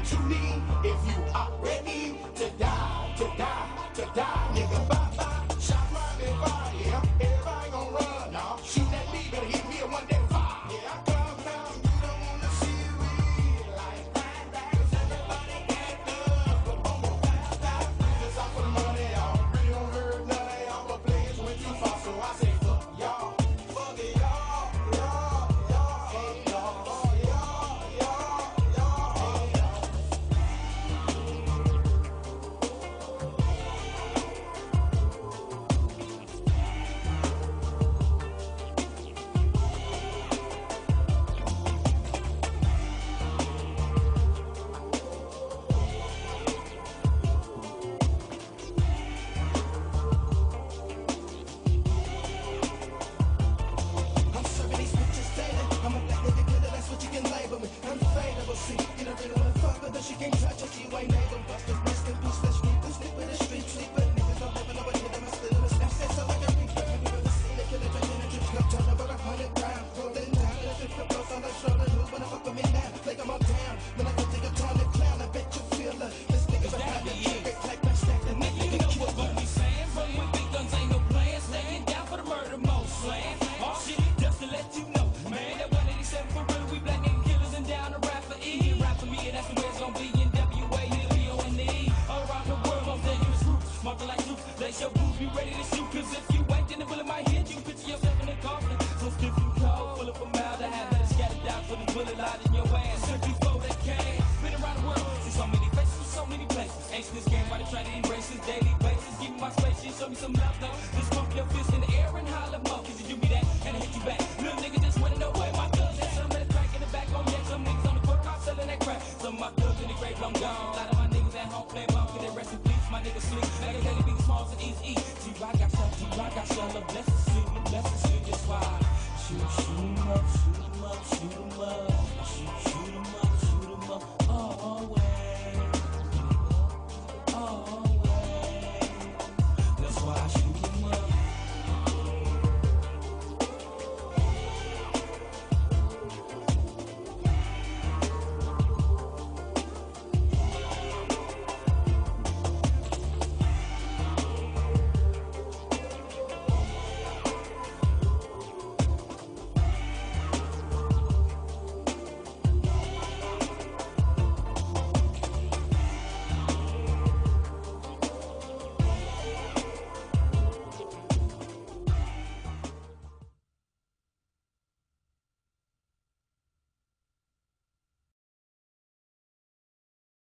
what you need if you are ready to die, to die, to die. Nigga, bye-bye, shot my body, yeah. Everybody gon' run, now. Shoot at me, better hit me a one day fire. Yeah, I come down, you don't wanna see me like that, cause everybody get up. But boom, this off for the money, y'all. Really don't hurt none of y'all, but players went too far, so I say fuck y'all. Fuck it, y'all, y'all, y'all, hey, y'all, y'all, y'all, y'all, hey, y'all. I'm serving these bitches daily. I'm a black nigga killer, that's what you can label me. Unfadable, see, you don't really wanna fuck with her, she can't touch us, you ain't able. Busters, rest in peace, let's sleep, let's sleep with the street sleeper. Niggas don't live in nobody hit them, I still in the snap, set so like a reaper. Have you ever seen a killer drinking a drip cup, turn over 100 grams, rolling down, and if it flip goes on the shoulder, who's gonna fuck with me now? Like I'm uptown, when I go take a time to clown, I bet you feel her. This nigga behind the trigger, clack, back, stack, the nigga, You know what we saying, but with big guns ain't no plan. Staying down for the murder, most slang. All shit, just to let you know, man. That 187 for real, we black nigga killers and down to rap for E. Rap for me, and that's the way it's gonna be in WA, N-B-O-N-E. Around the world, most dangerous groups, marking like troops. Lace your boots, be ready to shoot, cause if you ain't, then the bullet might hit you. Picture yourself in the coffin, so stiff and cold, full of formaldehyde, better scatter down for the bullet out in your ass. Simply for that cash, been around the world, see so many faces, so many places. Ancient this game, why they try to embrace this daily basis? Give me my space, shit, show me some love, though. Just pump your fist in the air and holler, mo, cause you do me that, and I hit you back. Little nigga just wanna know where my thugs at. Some of the crack in the back on deck, some niggas on the court car selling that crack. Some of my thugs in the grave, I'm gone. A lot of my niggas at home playing ball, can they rest in peace? My niggas sleep, like I daily big smalls and easy. T-Rock got some, T-Rock got some, the blessings, see, that's why. Shoot 'em up, shoot 'em up, shoot 'em up, shoot